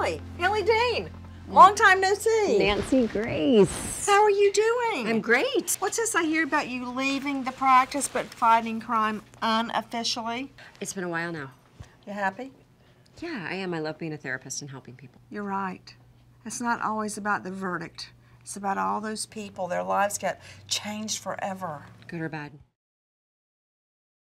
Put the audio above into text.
Hailey Dean. Long time no see. Nancy Grace. How are you doing? I'm great. What's this I hear about you leaving the practice but fighting crime unofficially? It's been a while now. You happy? Yeah, I am. I love being a therapist and helping people. You're right. It's not always about the verdict. It's about all those people. Their lives get changed forever. Good or bad?